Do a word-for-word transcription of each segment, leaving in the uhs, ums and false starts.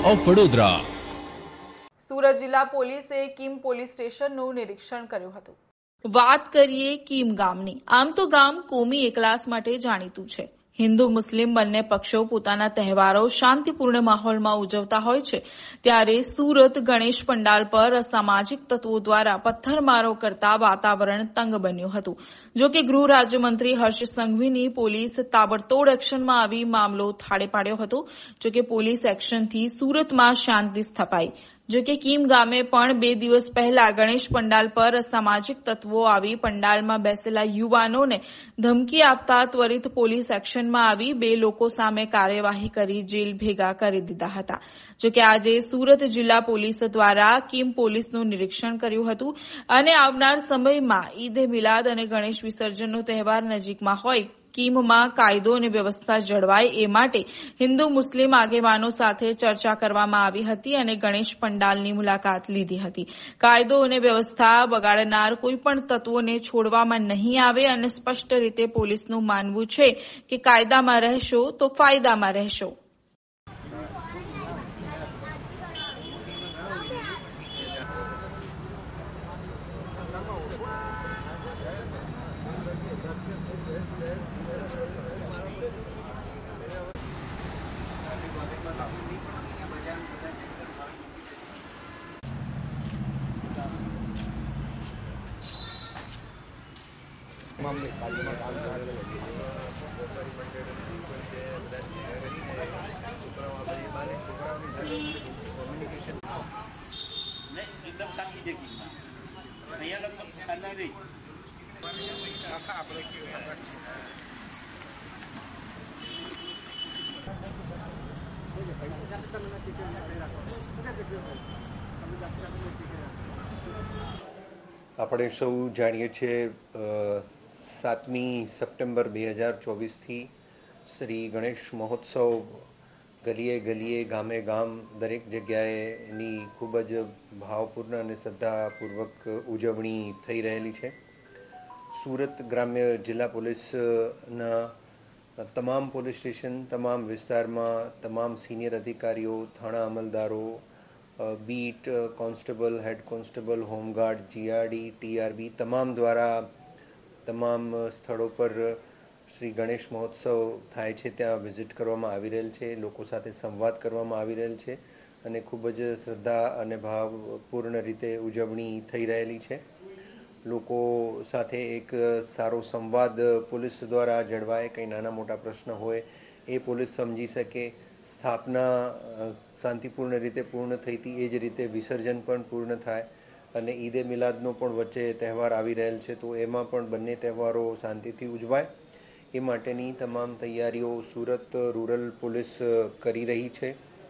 Of Vadodara. Surat જિલ્લા પોલીસે Kim police સ્ટેશનનું નિરીક્ષણ કર્યું હતું. વાત કરીએ કીમ ગામની. આમ તો ગામ કોમી એકલાસ માટે જાણીતું છે. હિન્દુ મુસ્લિમ બંને પક્ષો પોતાના તહેવારો શાંતિપૂર્ણ માહોલમાં ઉજવતા હોય છે, ત્યારે સુરત ગણેશ પંડાલ પર અસામાજિક તત્વો દ્વારા પથ્થરમારો કરતા વાતાવરણ તંગ બન્યું હતું. જો કે ગૃહ રાજ્યમંત્રી હર્ષ સંઘવીની પોલીસ તાબડતોડ એક્શનમાં આવી મામલો થાળે પાડ્યો હતો. જો કે પોલીસ એક્શનથી સુરતમાં શાંતિ સ્થપાઈ. જો કે કીમ ગામે પણ બે દિવસ પહેલા ગણેશ પંડાલ પર અસામાજિક તત્વો આવી પંડાલમાં બેસેલા યુવાનોને ધમકી આપતા ત્વરિત પોલીસ એક્શનમાં આવી બે લોકો સામે કાર્યવાહી કરી જેલ ભેગા કરી દીધા હતા. જો કે આજે સુરત જિલ્લા પોલીસ દ્વારા કીમ પોલીસનું નિરીક્ષણ કર્યું હતું અને આવનાર સમયમાં ઈદ મિલાદ અને ગણેશ વિસર્જનનો તહેવાર નજીકમાં હોય, કીમમાં કાયદો અને વ્યવસ્થા જળવાય એ માટે હિન્દુ મુસ્લિમ આગેવાનો સાથે ચર્ચા કરવામાં આવી હતી અને ગણેશ પંડાલની મુલાકાત લીધી હતી. કાયદો અને વ્યવસ્થા બગાડનાર કોઈપણ તત્વોને છોડવામાં નહીં આવે અને સ્પષ્ટ રીતે પોલીસનું માનવું છે કે કાયદામાં રહેશો તો ફાયદામાં રહેશો. एकदम शांति देखी અહીંયા લગભગ શાંતિ રહી. આપણે સૌ જાણીએ છીએ સાતમી સપ્ટેમ્બર બે હજાર ચોવીસથી શ્રી ગણેશ મહોત્સવ ગલીએ ગલીએ ગામે ગામ દરેક જગ્યાએ એની ખૂબ જ ભાવપૂર્ણ અને શ્રદ્ધાપૂર્વક ઉજવણી થઈ રહેલી છે. સુરત ગ્રામ્ય જિલ્લા પોલીસના તમામ પોલીસ સ્ટેશન, તમામ વિસ્તારમાં તમામ સિનિયર અધિકારીઓ, થાણા અમલદારો, beat constable, head constable, home guard, GRD, TRB તમામ દ્વારા તમામ સ્થળો પર શ્રી ગણેશ મહોત્સવ થાય છે ત્યાં વિઝિટ કરવામાં આવી રહેલ છે. લોકો સાથે સંવાદ કરવામાં આવી રહેલ છે અને ખૂબ જ શ્રદ્ધા અને ભાવપૂર્ણ રીતે ઉજવણી થઈ રહેલી છે. લોકો સાથે એક સારો સંવાદ પોલીસ દ્વારા જળવાય. કંઈ નાના મોટા પ્રશ્ન હોય એ પોલીસ સમજી શકે. સ્થાપના શાંતિપૂર્ણ રીતે પૂર્ણ થઈ હતી એ જ રીતે વિસર્જન પણ પૂર્ણ થાય અને ઈદે મિલાદનો પણ વચ્ચે તહેવાર આવી રહેલ છે તો એમાં પણ બંને તહેવારો શાંતિથી ઉજવાય એ માટેની તમામ તૈયારીઓ સુરત રૂરલ પોલીસ કરી રહી છે.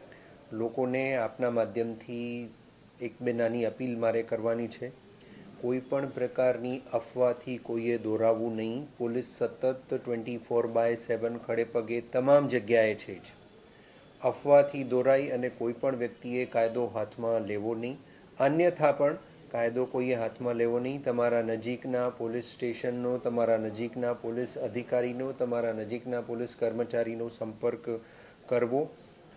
લોકોને આપના માધ્યમથી એક બે નાની અપીલ મારે કરવાની છે. કોઈ પણ પ્રકારની અફવાથી કોઈએ દોરાવવું નહીં. પોલીસ સતત ટ્વેન્ટી ફોર બાય સેવન ખડે પગે તમામ જગ્યાએ છે જ. અફવાથી દોરાઈ અને કોઈ પણ વ્યક્તિએ કાયદો હાથમાં લેવો નહીં. અન્યથા પણ કાયદો કોઈએ હાથમાં લેવો નહીં. તમારા નજીકના પોલીસ સ્ટેશનનો, તમારા નજીકના પોલીસ અધિકારીનો, તમારા નજીકના પોલીસ કર્મચારીનો સંપર્ક કરવો.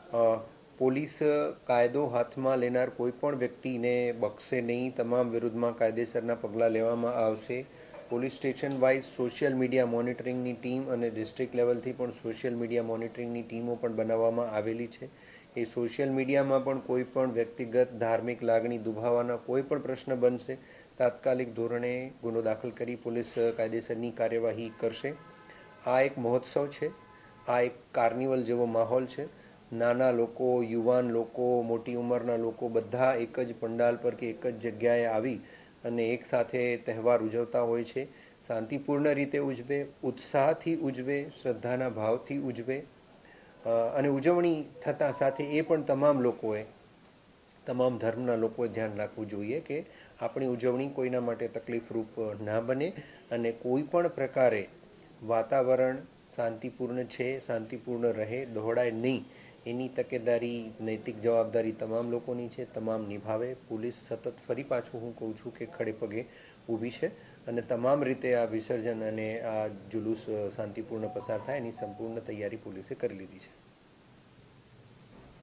પોલીસ કાયદો હાથમાં લેનાર કોઈ પણ વ્યક્તિને બક્ષશે નહીં. તમામ વિરુદ્ધમાં કાયદેસરના પગલાં લેવામાં આવશે. Police station wise social media મોનિટરિંગની ટીમ અને ડિસ્ટ્રિક્ટ લેવલથી પણ સોશિયલ મીડિયા મોનિટરિંગની ટીમો પણ બનાવવામાં આવેલી છે. એ સોશિયલ મીડિયામાં પણ કોઈ પણ વ્યક્તિગત ધાર્મિક લાગણી દુભાવવાના કોઈ પણ પ્રશ્ન બનશે તાત્કાલિક ધોરણે ગુનો દાખલ કરી પોલીસ કાયદેસરની કાર્યવાહી કરશે. આ એક મહોત્સવ છે. આ એક કાર્નિવલ જેવો માહોલ છે. નાના લોકો, યુવાન લોકો, મોટી ઉંમરના લોકો બધા એક જ પંડાલ પર કે એક જ જગ્યાએ આવી અને એક સાથે તહેવાર ઉજવતા હોય છે. શાંતિપૂર્ણ રીતે ઉજવે, ઉત્સાહથી ઉજવે, શ્રદ્ધાના ભાવથી ઉજવે અને ઉજવણી થતાં સાથે એ પણ તમામ લોકોએ, તમામ ધર્મના લોકોએ ધ્યાન રાખવું જોઈએ કે આપણી ઉજવણી કોઈના માટે તકલીફરૂપ ના બને અને કોઈ પણ પ્રકારે વાતાવરણ શાંતિપૂર્ણ છે, શાંતિપૂર્ણ રહે, દોહડાય નહીં એની તકેદારી, નૈતિક જવાબદારી તમામ લોકોની છે. તમામ નિભાવે. પોલીસ સતત ફરી પાછું હું કહું છું કે ખડે પગે ઊભી છે અને તમામ રીતે આ વિસર્જન અને આ જુલુસ શાંતિપૂર્ણ પસાર થાય એની સંપૂર્ણ તૈયારી પોલીસે કરી લીધી છે.